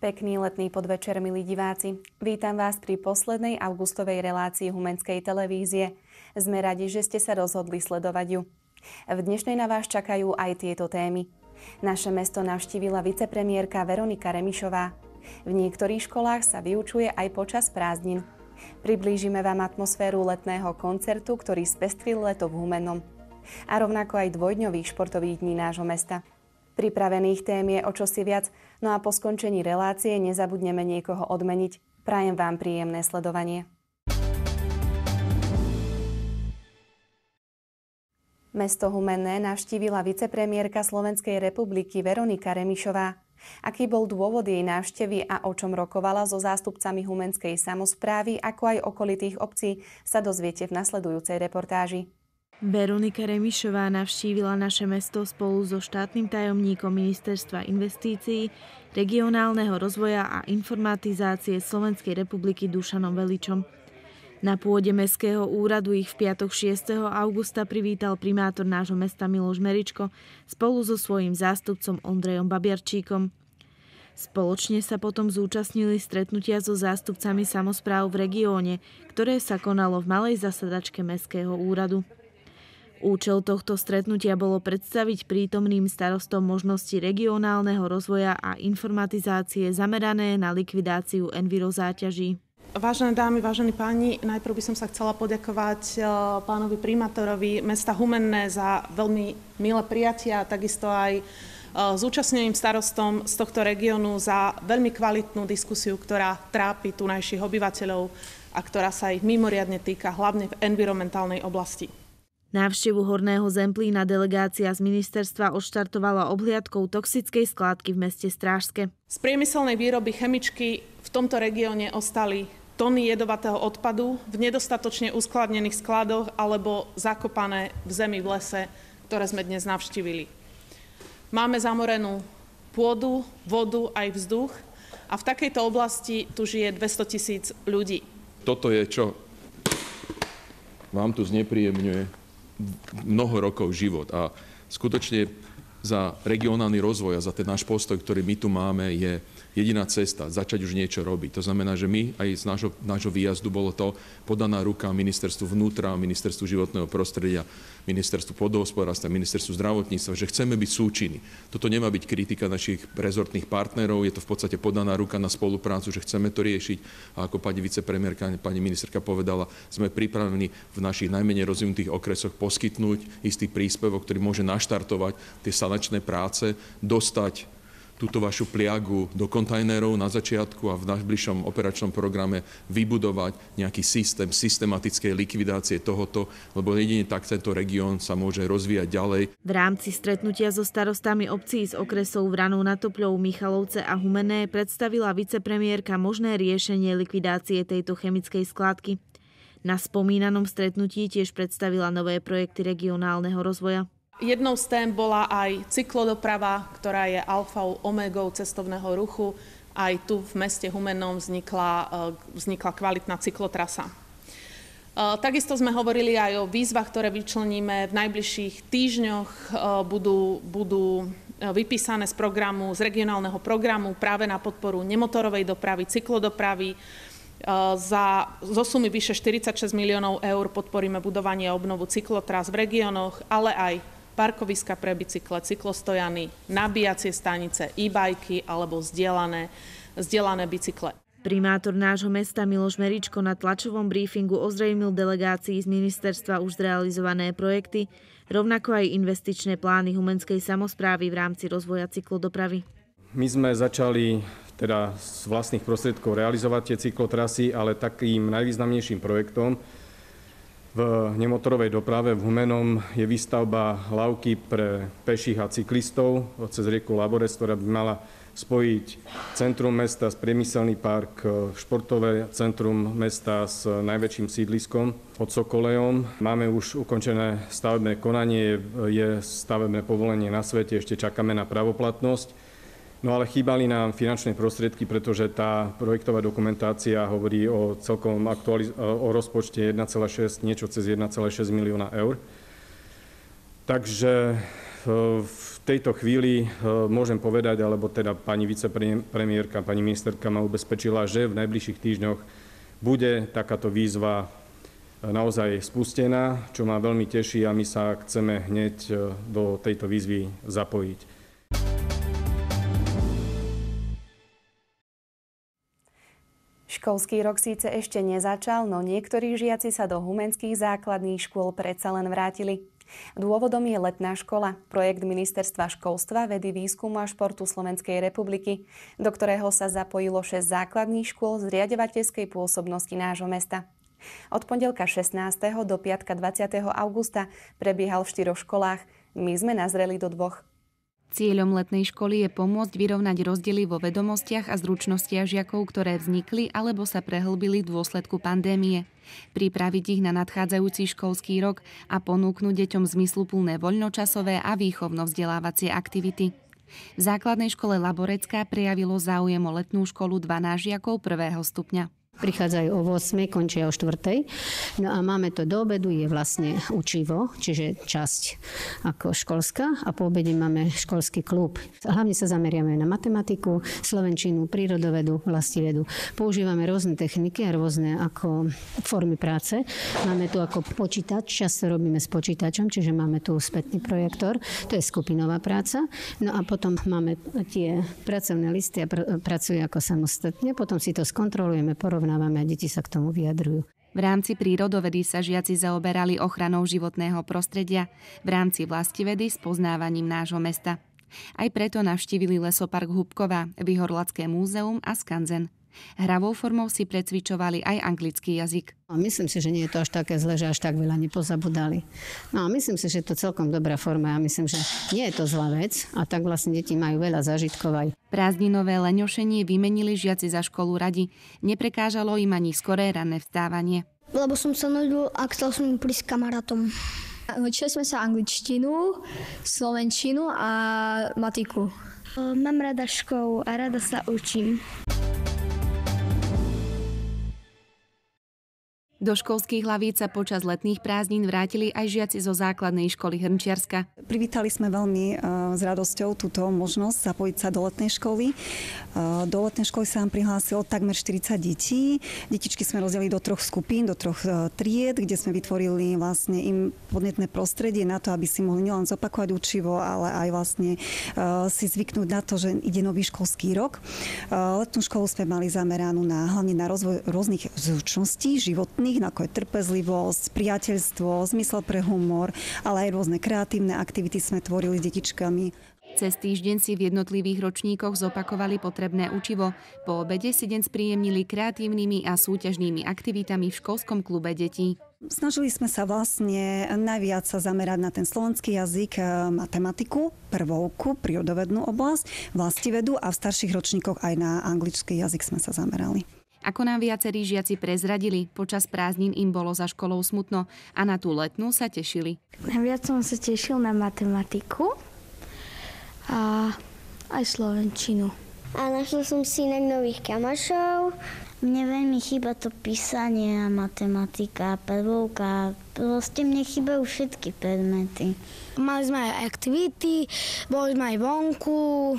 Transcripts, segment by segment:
Pekný letný podvečer, milí diváci. Vítam vás pri poslednej augustovej relácii Humenskej televízie. Sme radi, že ste sa rozhodli sledovať ju. V dnešnej na vás čakajú aj tieto témy. Naše mesto navštívila vicepremiérka Veronika Remišová. V niektorých školách sa vyučuje aj počas prázdnin. Priblížime vám atmosféru letného koncertu, ktorý spestril leto v Humennom. A rovnako aj dvojdňových športových dní nášho mesta. Pripravených tém je o čosi viac, no a po skončení relácie nezabudneme niekoho odmeniť. Prajem vám príjemné sledovanie. Mesto Humenné navštívila vicepremiérka Slovenskej republiky Veronika Remišová. Aký bol dôvod jej návštevy a o čom rokovala so zástupcami humenskej samosprávy, ako aj okolitých obcí, sa dozviete v nasledujúcej reportáži. Veronika Remišová navštívila naše mesto spolu so štátnym tajomníkom Ministerstva investícií, regionálneho rozvoja a informatizácie Slovenskej republiky Dušanom Veličom. Na pôde Mestského úradu ich v piatok 6. augusta privítal primátor nášho mesta Miloš Meričko spolu so svojím zástupcom Ondrejom Babiarčíkom. Spoločne sa potom zúčastnili stretnutia so zástupcami samospráv v regióne, ktoré sa konalo v malej zasadačke Mestského úradu. Účel tohto stretnutia bolo predstaviť prítomným starostom možnosti regionálneho rozvoja a informatizácie zamerané na likvidáciu envirozáťaží. Vážené dámy, vážení páni, najprv by som sa chcela poďakovať pánovi primátorovi mesta Humenné za veľmi milé prijatia a takisto aj zúčastneným starostom z tohto regiónu za veľmi kvalitnú diskusiu, ktorá trápi tunajších obyvateľov a ktorá sa ich mimoriadne týka, hlavne v environmentálnej oblasti. Návštevu Horného Zemplína delegácia z ministerstva odštartovala obhliadkou toxickej skládky v meste Strážske. Z priemyselnej výroby chemičky v tomto regióne ostali tony jedovatého odpadu v nedostatočne uskladnených skladoch alebo zakopané v zemi v lese, ktoré sme dnes navštívili. Máme zamorenú pôdu, vodu aj vzduch a v takejto oblasti tu žije 200 000 ľudí. Toto je, čo vám tu znepríjemňuje mnoho rokov život a skutočne za regionálny rozvoj a za ten náš postoj, ktorý my tu máme, je jediná cesta začať už niečo robiť. To znamená, že my aj z nášho výjazdu bolo to podaná ruka ministerstvu vnútra, ministerstvu životného prostredia, ministerstvu pôdohospodárstva, ministerstvu zdravotníctva, že chceme byť súčinní. Toto nemá byť kritika našich rezortných partnerov, je to v podstate podaná ruka na spoluprácu, že chceme to riešiť. A ako pani vicepremiérka, pani ministerka povedala, sme pripravení v našich najmenej rozvinutých okresoch poskytnúť istý príspevok, ktorý môže naštartovať tie sanačné práce, dostať túto vašu pliagu do kontajnerov na začiatku a v najbližšom operačnom programe vybudovať nejaký systém systematickej likvidácie tohoto, lebo jedine tak tento región sa môže rozvíjať ďalej. V rámci stretnutia so starostami obcí z okresov Vranou nad Topľou, Michalovce a Humenné predstavila vicepremiérka možné riešenie likvidácie tejto chemickej skládky. Na spomínanom stretnutí tiež predstavila nové projekty regionálneho rozvoja. Jednou z tém bola aj cyklodoprava, ktorá je alfou, omegou cestovného ruchu. Aj tu v meste Humennom vznikla kvalitná cyklotrasa. Takisto sme hovorili aj o výzvach, ktoré vyčleníme v najbližších týždňoch. Budú vypísané z regionálneho programu práve na podporu nemotorovej dopravy, cyklodopravy. Zo sumy vyše 46 miliónov eur podporíme budovanie a obnovu cyklotras v regiónoch, ale aj parkoviska pre bicykle, cyklostojany, nabíjacie stanice, e-bajky alebo zdieľané bicykle. Primátor nášho mesta Miloš Meričko na tlačovom briefingu ozrejmil delegácii z ministerstva už zrealizované projekty, rovnako aj investičné plány humenskej samosprávy v rámci rozvoja cyklodopravy. My sme začali teda z vlastných prostriedkov realizovať tie cyklotrasy, ale takým najvýznamnejším projektom v nemotorovej doprave v Humennom je výstavba lávky pre peších a cyklistov cez rieku Labores, ktorá by mala spojiť centrum mesta s priemyselný park, športové centrum mesta s najväčším sídliskom pod Sokolejom. Máme už ukončené stavebné konanie, je stavebné povolenie na svete, ešte čakáme na pravoplatnosť. No ale chýbali nám finančné prostriedky, pretože tá projektová dokumentácia hovorí o celkovom o rozpočte 1,6, niečo cez 1,6 milióna eur. Takže v tejto chvíli môžem povedať, alebo teda pani vicepremiérka, pani ministerka ma ubezpečila, že v najbližších týždňoch bude takáto výzva naozaj spustená, čo ma veľmi teší a my sa chceme hneď do tejto výzvy zapojiť. Školský rok síce ešte nezačal, no niektorí žiaci sa do humenských základných škôl predsa len vrátili. Dôvodom je letná škola, projekt Ministerstva školstva, vedy, výskumu a športu Slovenskej republiky, do ktorého sa zapojilo 6 základných škôl z riaďovateľskej pôsobnosti nášho mesta. Od pondelka 16. do piatka 20. augusta prebiehal v 4 školách, my sme nazreli do 2. Cieľom letnej školy je pomôcť vyrovnať rozdiely vo vedomostiach a zručnostiach žiakov, ktoré vznikli alebo sa prehlbili v dôsledku pandémie. Pripraviť ich na nadchádzajúci školský rok a ponúknuť deťom zmysluplné voľnočasové a výchovno-vzdelávacie aktivity. V základnej škole Laborecká prejavilo záujem o letnú školu 12 žiakov 1. stupňa. Prichádzajú o 8, končia o 4. No a máme to do obedu, je vlastne učivo, čiže časť ako školská a po obede máme školský klub. Hlavne sa zameriame na matematiku, slovenčinu, prírodovedu, vlastivedu. Používame rôzne techniky a rôzne ako formy práce. Máme tu ako počítač, často robíme s počítačom, čiže máme tu spätný projektor, to je skupinová práca. No a potom máme tie pracovné listy a pracujú ako samostatne, potom si to skontrolujeme, porovnávame a deti sa k tomu vyjadrujú. V rámci prírodovedy sa žiaci zaoberali ochranou životného prostredia, v rámci vlastivedy spoznávaním nášho mesta. Aj preto navštívili lesopark Hubková, Vyhorlacké múzeum a skanzen. Hravou formou si precvičovali aj anglický jazyk. Myslím si, že nie je to až také zle, že až tak veľa nepozabudali. No a myslím si, že je to celkom dobrá forma a myslím, že nie je to zlá vec a tak vlastne deti majú veľa zážitkov aj. Prázdninové leňošenie vymenili žiaci za školu radi. Neprekážalo im ani skoré ranné vstávanie. Lebo som sa nudil a chcel som prísť s kamarátom. Učili sme sa angličtinu, slovenčinu a matiku. Mám rada školu a rada sa učím. Do školských hlavíc sa počas letných prázdnin vrátili aj žiaci zo základnej školy Hrnčiarska. Privítali sme veľmi s radosťou túto možnosť zapojiť sa do letnej školy. Do letnej školy sa nám prihlásilo takmer 40 detí. Detičky sme rozdelili do 3 skupín, do 3 tried, kde sme vytvorili vlastne im podnetné prostredie na to, aby si mohli nielen zopakovať učivo, ale aj vlastne si zvyknúť na to, že ide nový školský rok. Letnú školu sme mali zameranú hlavne na rozvoj rôznych zručností životných, ako je trpezlivosť, priateľstvo, zmysel pre humor, ale aj rôzne kreatívne aktivity sme tvorili s detičkami. Cez týždeň si v jednotlivých ročníkoch zopakovali potrebné učivo. Po obede si deň spríjemnili kreatívnymi a súťažnými aktivitami v školskom klube detí. Snažili sme sa vlastne najviac sa zamerať na ten slovenský jazyk, matematiku, prvovku, prírodovednú oblasť, vlastivedu a v starších ročníkoch aj na anglický jazyk sme sa zamerali. Ako nám viacerí žiaci prezradili, počas prázdnin im bolo za školou smutno a na tú letnú sa tešili. Najviac som sa tešil na matematiku a aj slovenčinu. A našla som si inak nových kamošov. Mne veľmi chýba to písanie a matematika, prvovka. Proste mne chýbajú všetky predmety. Mali sme aj aktivity, boli sme aj vonku,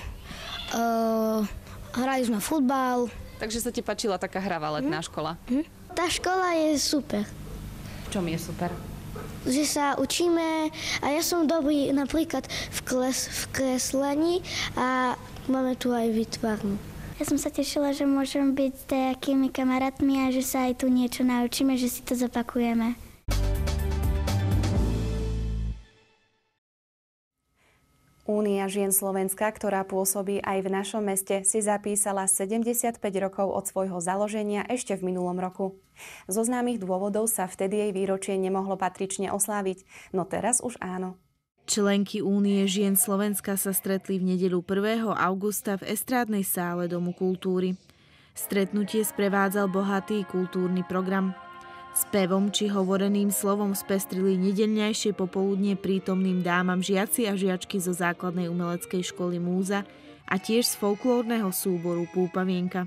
hrali sme futbal. Takže sa ti páčila taká hravá letná škola? Tá škola je super. V čom je super? Že sa učíme a ja som dobrý napríklad v kreslení a máme tu aj výtvarnú. Ja som sa tešila, že môžem byť s takými kamarátmi a že sa aj tu niečo naučíme, že si to zopakujeme. Únia žien Slovenska, ktorá pôsobí aj v našom meste, si zapísala 75 rokov od svojho založenia ešte v minulom roku. Zo známych dôvodov sa vtedy jej výročie nemohlo patrične osláviť, no teraz už áno. Členky Únie žien Slovenska sa stretli v nedeľu 1. augusta v estrádnej sále Domu kultúry. Stretnutie sprevádzal bohatý kultúrny program. Spevom či hovoreným slovom spestrili nedeľňajšie popoludnie prítomným dámam žiaci a žiačky zo základnej umeleckej školy Múza a tiež z folklórneho súboru Púpavienka.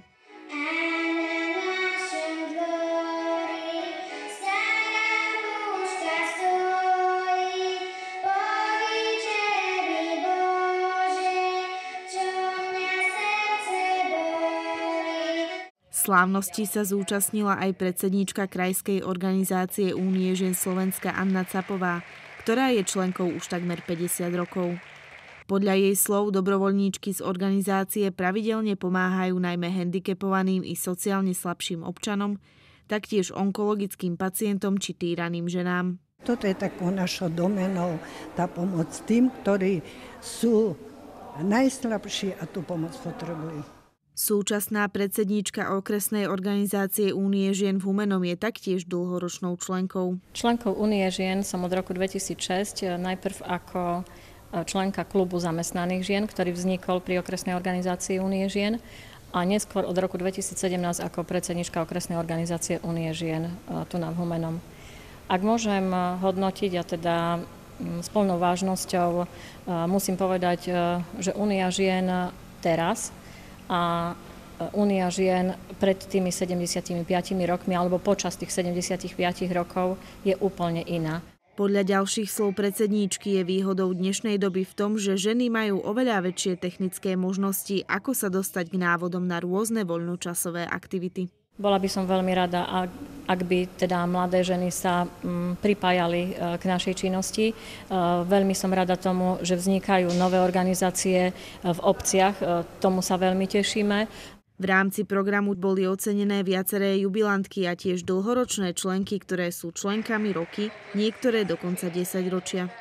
Slávnosti sa zúčastnila aj predsedníčka krajskej organizácie Únie žien Slovenska Anna Capová, ktorá je členkou už takmer 50 rokov. Podľa jej slov dobrovoľníčky z organizácie pravidelne pomáhajú najmä handicapovaným i sociálne slabším občanom, taktiež onkologickým pacientom či týraným ženám. Toto je takou našou domenou, tá pomoc tým, ktorí sú najslabší a tú pomoc potrebujú. Súčasná predsedníčka okresnej organizácie Únie žien v Humennom je taktiež dlhoročnou členkou. Členkou Únie žien som od roku 2006, najprv ako členka klubu zamestnaných žien, ktorý vznikol pri okresnej organizácii Únie žien, a neskôr od roku 2017 ako predsedníčka okresnej organizácie Únie žien tu na Humennom. Ak môžem hodnotiť, a teda s plnou vážnosťou musím povedať, že Únia žien teraz a Únia žien pred tými 75 rokmi alebo počas tých 75 rokov je úplne iná. Podľa ďalších slov predsedníčky je výhodou dnešnej doby v tom, že ženy majú oveľa väčšie technické možnosti, ako sa dostať k návodom na rôzne voľnočasové aktivity. Bola by som veľmi rada, ak by teda mladé ženy sa pripájali k našej činnosti. Veľmi som rada tomu, že vznikajú nové organizácie v obciach. Tomu sa veľmi tešíme. V rámci programu boli ocenené viaceré jubilantky a tiež dlhoročné členky, ktoré sú členkami roky, niektoré dokonca 10 ročia.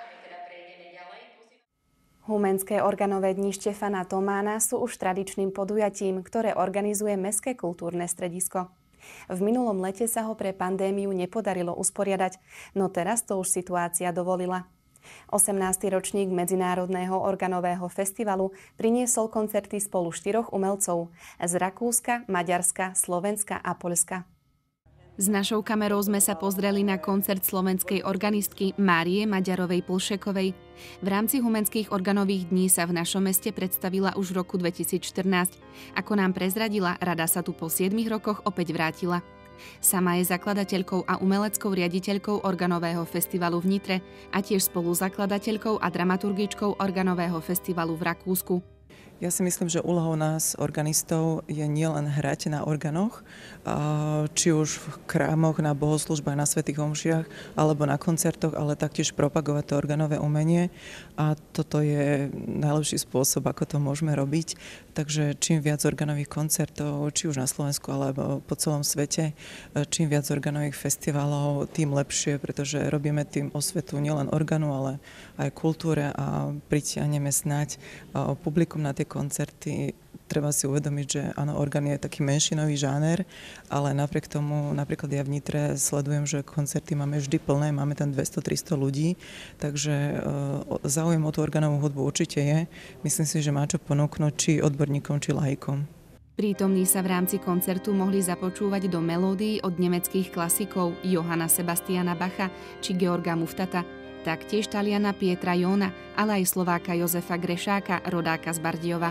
Humenské organové dni Štefana Tomána sú už tradičným podujatím, ktoré organizuje Mestské kultúrne stredisko. V minulom lete sa ho pre pandémiu nepodarilo usporiadať, no teraz to už situácia dovolila. 18. ročník Medzinárodného organového festivalu priniesol koncerty spolu 4 umelcov z Rakúska, Maďarska, Slovenska a Poľska. S našou kamerou sme sa pozreli na koncert slovenskej organistky Márie Maďarovej-Plšekovej. V rámci Humenských organových dní sa v našom meste predstavila už v roku 2014. Ako nám prezradila, rada sa tu po 7 rokoch opäť vrátila. Sama je zakladateľkou a umeleckou riaditeľkou organového festivalu v Nitre a tiež spoluzakladateľkou a dramaturgičkou organového festivalu v Rakúsku. Ja si myslím, že úlohou nás, organistov, je nielen hrať na organoch, či už v chrámoch, na bohoslúžbách, na svätých omšiach, alebo na koncertoch, ale taktiež propagovať to organové umenie. A toto je najlepší spôsob, ako to môžeme robiť. Takže čím viac organových koncertov, či už na Slovensku, alebo po celom svete, čím viac organových festivalov, tým lepšie, pretože robíme tým osvetu nielen organu, ale aj kultúre a pritiahneme snáď publikum na tie koncerty. Treba si uvedomiť, že áno, orgán je taký menšinový žáner, ale napriek tomu, napríklad ja v Nitre sledujem, že koncerty máme vždy plné, máme tam 200-300 ľudí, takže záujem o tú organovú hudbu určite je. Myslím si, že má čo ponúknuť či odborníkom, či laikom. Prítomní sa v rámci koncertu mohli započúvať do melódií od nemeckých klasikov Johanna Sebastiana Bacha či Georga Muftata, taktiež Taliana Pietra Jóna, ale aj Slováka Jozefa Grešáka, rodáka z Bardejova.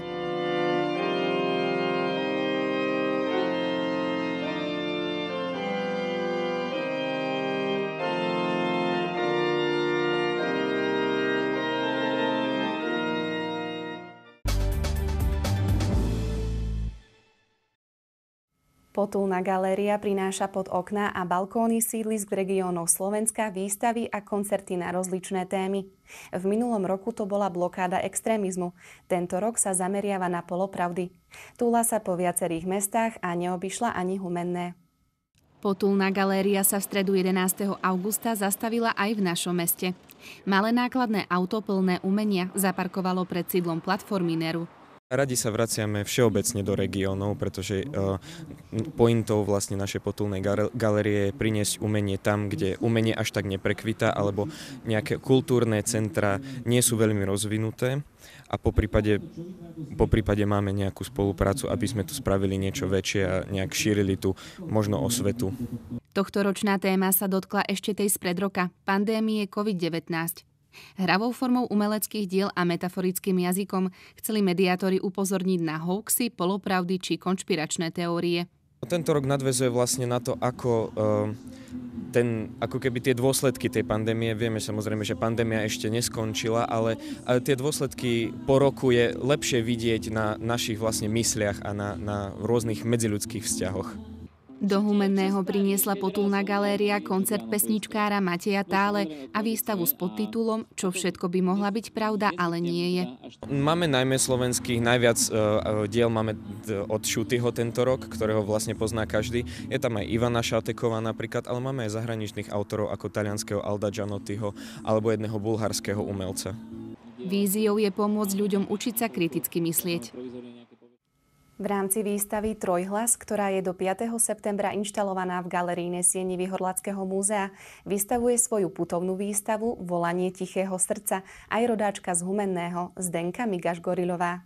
Potulná galéria prináša pod okná a balkóny sídlisk v regiónoch Slovenska výstavy a koncerty na rozličné témy. V minulom roku to bola blokáda extrémizmu. Tento rok sa zameriava na polopravdy. Túla sa po viacerých mestách a neobyšla ani Humenné. Potulná galéria sa v stredu 11. augusta zastavila aj v našom meste. Malé nákladné auto plné umenia zaparkovalo pred sídlom platformy Neru. Radi sa vraciame všeobecne do regiónov, pretože pointou vlastne našej potulnej galérie je priniesť umenie tam, kde umenie až tak neprekvita, alebo nejaké kultúrne centra nie sú veľmi rozvinuté a po prípade máme nejakú spoluprácu, aby sme tu spravili niečo väčšie a nejak šírili tu možno osvetu. Tohtoročná téma sa dotkla ešte tej spred roka, pandémie COVID-19. Hravou formou umeleckých diel a metaforickým jazykom chceli mediátori upozorniť na hoaxy, polopravdy či konšpiračné teórie. Tento rok nadväzuje vlastne na to, ako keby tie dôsledky tej pandémie, vieme samozrejme, že pandémia ešte neskončila, ale tie dôsledky po roku je lepšie vidieť na našich vlastne mysliach a na rôznych medziľudských vzťahoch. Do Humenného priniesla potulná galéria koncert pesničkára Mateja Tále a výstavu s podtitulom Čo všetko by mohla byť pravda, ale nie je. Máme najmä slovenských, najviac diel máme od Šutyho tento rok, ktorého vlastne pozná každý. Je tam aj Ivana Šateková napríklad, ale máme aj zahraničných autorov ako talianskeho Alda Gianottiho alebo jedného bulharského umelca. Víziou je pomôcť ľuďom učiť sa kriticky myslieť. V rámci výstavy Trojhlas, ktorá je do 5. septembra inštalovaná v galeríne sieni Vyhorlackého múzea, vystavuje svoju putovnú výstavu Volanie tichého srdca aj rodáčka z Humenného Zdenka Migaš-Gorilová.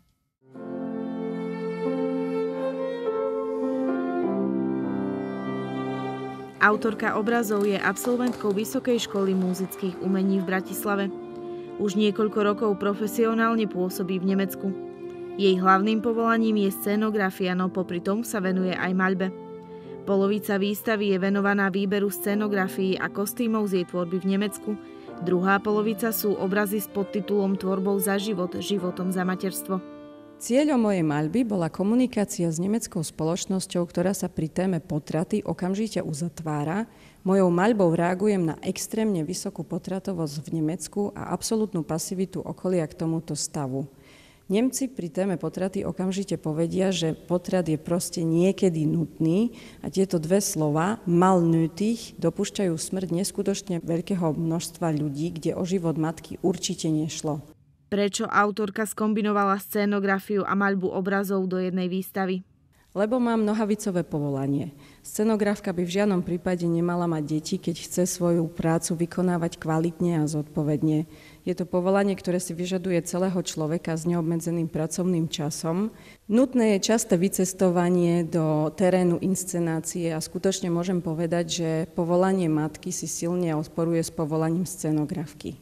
Autorka obrazov je absolventkou Vysokej školy múzických umení v Bratislave. Už niekoľko rokov profesionálne pôsobí v Nemecku. Jej hlavným povolaním je scénografia, no popri tom sa venuje aj maľbe. Polovica výstavy je venovaná výberu scénografií a kostýmov z jej tvorby v Nemecku. Druhá polovica sú obrazy s podtitulom Tvorbou za život, životom za materstvo. Cieľom mojej maľby bola komunikácia s nemeckou spoločnosťou, ktorá sa pri téme potraty okamžite uzatvára. Mojou maľbou reagujem na extrémne vysokú potratovosť v Nemecku a absolútnu pasivitu okolia k tomuto stavu. Nemci pri téme potraty okamžite povedia, že potrat je proste niekedy nutný a tieto dve slova, malnötig, dopúšťajú smrť neskutočne veľkého množstva ľudí, kde o život matky určite nešlo. Prečo autorka skombinovala scénografiu a maľbu obrazov do jednej výstavy? Lebo mám nohavicové povolanie. Scenografka by v žiadnom prípade nemala mať deti, keď chce svoju prácu vykonávať kvalitne a zodpovedne. Je to povolanie, ktoré si vyžaduje celého človeka s neobmedzeným pracovným časom. Nutné je časté vycestovanie do terénu inscenácie a skutočne môžem povedať, že povolanie matky si silne odporuje s povolaním scenografky.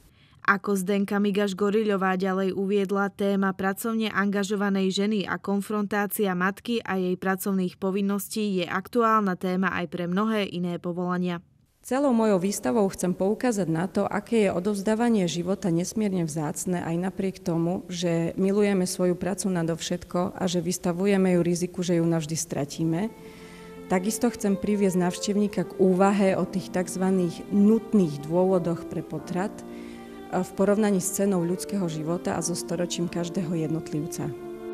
Ako Zdenka Migaš-Gorilová ďalej uviedla, téma pracovne angažovanej ženy a konfrontácia matky a jej pracovných povinností je aktuálna téma aj pre mnohé iné povolania. Celou mojou výstavou chcem poukázať na to, aké je odovzdávanie života nesmierne vzácne aj napriek tomu, že milujeme svoju prácu nadovšetko a že vystavujeme ju riziku, že ju navždy stratíme. Takisto chcem priviesť návštevníka k úvahe o tých tzv. Nutných dôvodoch pre potrat v porovnaní s cenou ľudského života a so storočím každého jednotlivca.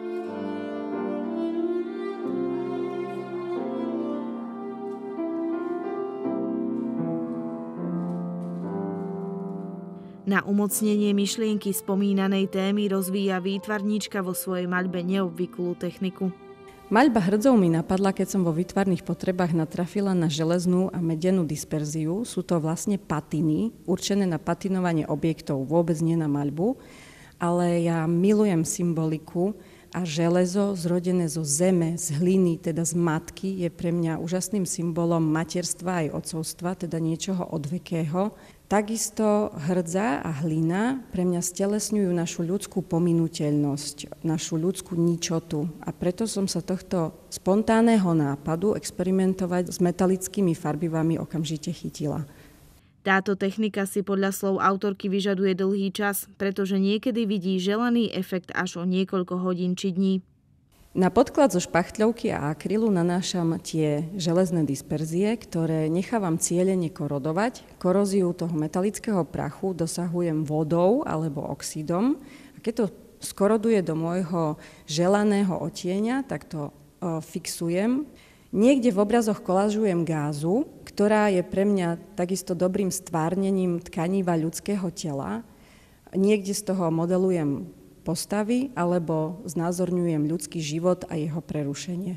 Na umocnenie myšlienky spomínanej témy rozvíja výtvarníčka vo svojej maľbe neobvyklú techniku. Maľba hrdzou mi napadla, keď som vo výtvarných potrebách natrafila na železnú a medenú disperziu. Sú to vlastne patiny, určené na patinovanie objektov, vôbec nie na maľbu, ale ja milujem symboliku a železo zrodené zo zeme, z hliny, teda z matky, je pre mňa úžasným symbolom materstva aj otcovstva, teda niečoho odvekého. Takisto hrdza a hlina pre mňa stelesňujú našu ľudskú pominuteľnosť, našu ľudskú ničotu. A preto som sa tohto spontánneho nápadu experimentovať s metalickými farbivami okamžite chytila. Táto technika si podľa slov autorky vyžaduje dlhý čas, pretože niekedy vidí želaný efekt až o niekoľko hodín či dní. Na podklad zo špachtľovky a akrylu nanášam tie železné disperzie, ktoré nechávam cieľene korodovať. Koróziu toho metalického prachu dosahujem vodou alebo oxidom. A keď to skoroduje do môjho želaného odtieňa, tak to fixujem. Niekde v obrazoch kolážujem gázu, ktorá je pre mňa takisto dobrým stvárnením tkaníva ľudského tela. Niekde z toho modelujem postavy alebo znázorňujem ľudský život a jeho prerušenie.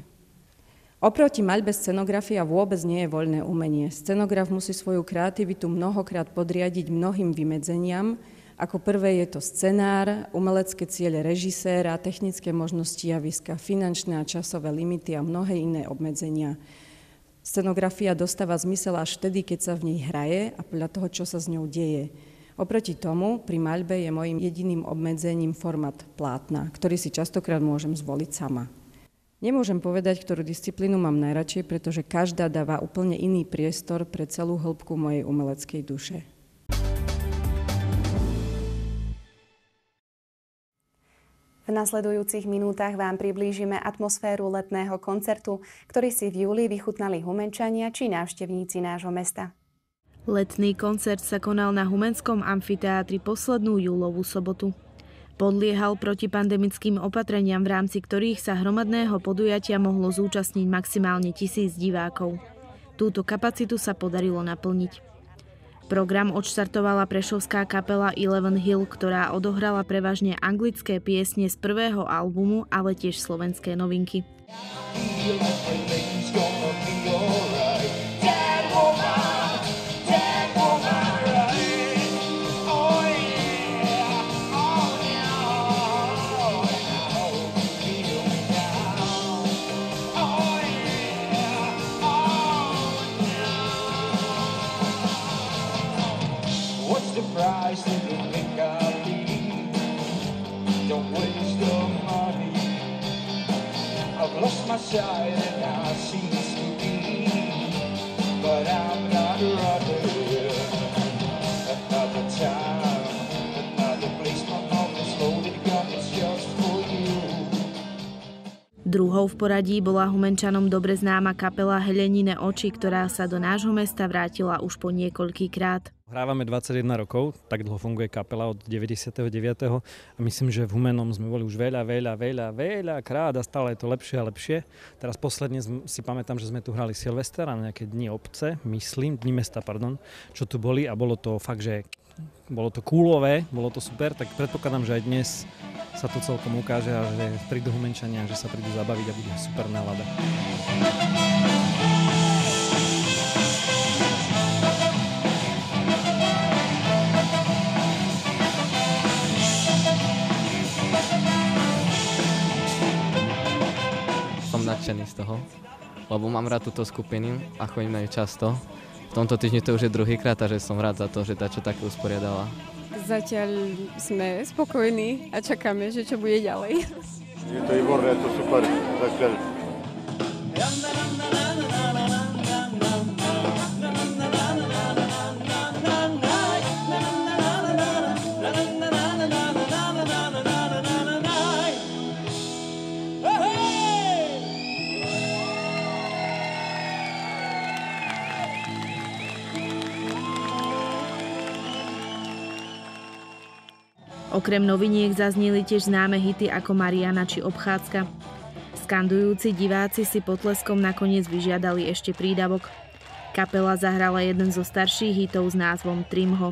Oproti maľbe scenografia vôbec nie je voľné umenie. Scenograf musí svoju kreativitu mnohokrát podriadiť mnohým vymedzeniam. Ako prvé je to scenár, umelecké ciele režiséra, technické možnosti javiska, finančné a časové limity a mnohé iné obmedzenia. Scenografia dostáva zmysel až vtedy, keď sa v nej hraje a podľa toho, čo sa s ňou deje. Oproti tomu, pri maľbe je mojím jediným obmedzením formát plátna, ktorý si častokrát môžem zvoliť sama. Nemôžem povedať, ktorú disciplínu mám najradšej, pretože každá dáva úplne iný priestor pre celú hĺbku mojej umeleckej duše. V nasledujúcich minútach vám priblížime atmosféru letného koncertu, ktorý si v júli vychutnali Humenčania či návštevníci nášho mesta. Letný koncert sa konal na Humenskom amfiteátri poslednú júlovú sobotu. Podliehal protipandemickým opatreniam, v rámci ktorých sa hromadného podujatia mohlo zúčastniť maximálne 1000 divákov. Túto kapacitu sa podarilo naplniť. Program odštartovala prešovská kapela Eleven Hill, ktorá odohrala prevažne anglické piesne z prvého albumu, ale tiež slovenské novinky. Druhou v poradí bola Humenčanom dobre známa kapela Helenine oči, ktorá sa do nášho mesta vrátila už po niekoľkýkrát. Hrávame 21 rokov, tak dlho funguje kapela od 99. A myslím, že v Humennom sme boli už veľa krát a stále je to lepšie a lepšie. Teraz posledne si pamätám, že sme tu hrali Silvestra na nejaké dni obce, dni mesta, čo tu boli a bolo to fakt, že bolo to coolové, bolo to super, tak predpokladám, že aj dnes sa to celkom ukáže a že prídu Humenčania, že sa prídu zabaviť a bude super nálada. Som nadšený z toho, lebo mám rád túto skupinu a chodím na ňu často. V tomto týždni to už je druhýkrát a že som rád za to, že tá čo také usporiadala. Zatiaľ sme spokojní a čakáme, že čo bude ďalej. Je to výborné, je to super. Zatiaľ. Okrem noviniek zazneli tiež známe hity ako Mariana či Obchádzka. Skandujúci diváci si potleskom nakoniec vyžiadali ešte prídavok. Kapela zahrala jeden zo starších hitov s názvom Trimho.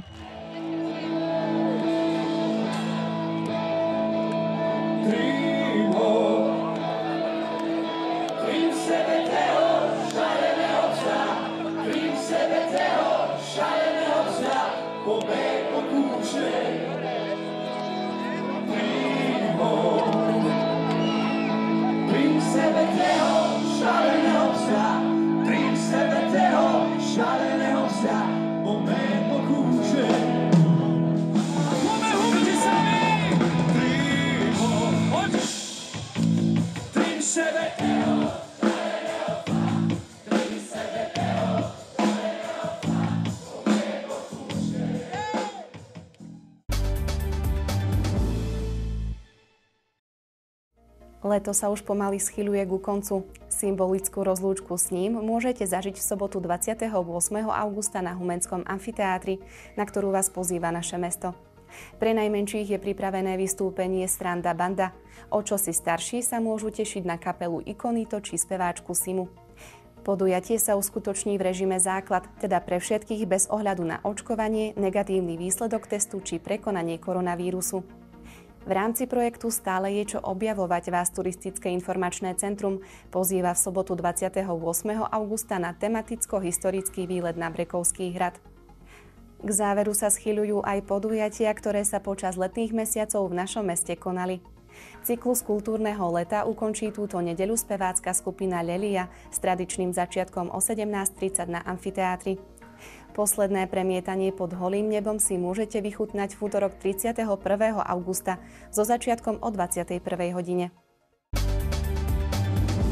Leto sa už pomaly schyľuje ku koncu. Symbolickú rozlúčku s ním môžete zažiť v sobotu 28. augusta na Humenskom amfiteátri, na ktorú vás pozýva naše mesto. Pre najmenších je pripravené vystúpenie Sranda Banda. O čosi starší sa môžu tešiť na kapelu Ikonito či speváčku Simu. Podujatie sa uskutoční v režime základ, teda pre všetkých bez ohľadu na očkovanie, negatívny výsledok testu či prekonanie koronavírusu. V rámci projektu Stále je čo objavovať vás Turistické informačné centrum pozýva v sobotu 28. augusta na tematicko-historický výlet na Brekovský hrad. K záveru sa schyľujú aj podujatia, ktoré sa počas letných mesiacov v našom meste konali. Cyklus kultúrneho leta ukončí túto nedeľu spevácka skupina Lelia s tradičným začiatkom o 17:30 na amfiteátri. Posledné premietanie pod holým nebom si môžete vychutnať v útorok 31. augusta so začiatkom o 21. hodine.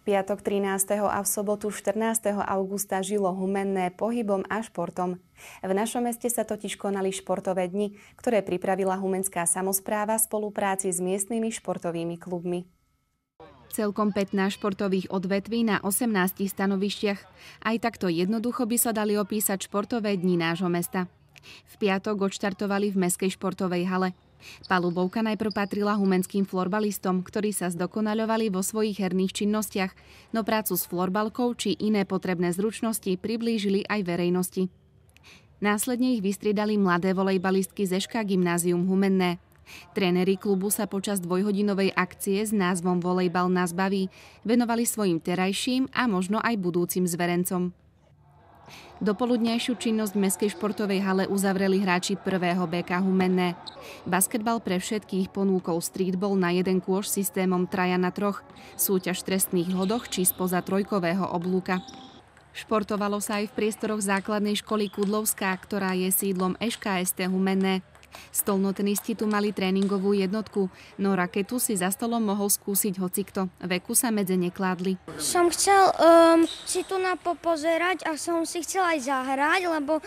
Piatok 13. a v sobotu 14. augusta žilo Humenné pohybom a športom. V našom meste sa totiž konali športové dni, ktoré pripravila humenská samospráva v spolupráci s miestnymi športovými klubmi. Celkom 15 športových odvetví na 18 stanovištiach. Aj takto jednoducho by sa dali opísať športové dni nášho mesta. V piatok odštartovali v mestskej športovej hale. Palubovka najprv patrila humenským florbalistom, ktorí sa zdokonaľovali vo svojich herných činnostiach, no prácu s florbalkou či iné potrebné zručnosti priblížili aj verejnosti. Následne ich vystriedali mladé volejbalistky z ŠK Gymnázium Humenné. Tréneri klubu sa počas dvojhodinovej akcie s názvom Volejbal nás baví venovali svojim terajším a možno aj budúcim zverencom. Dopoludňajšiu činnosť v mestskej športovej hale uzavreli hráči 1. BK Humenné. Basketbal pre všetkých ponúkol streetball na jeden kôš systémom 3-na-3, súťaž v trestných hodoch či spoza trojkového oblúka. Športovalo sa aj v priestoroch základnej školy Kudlovská, ktorá je sídlom ŠKST Humenné. Stolnotenisti tu mali tréningovú jednotku, no raketu si za stolom mohol skúsiť hocikto. Veku sa medze nekládli. Som chcel si tu popozerať a som si chcel aj zahrať, lebo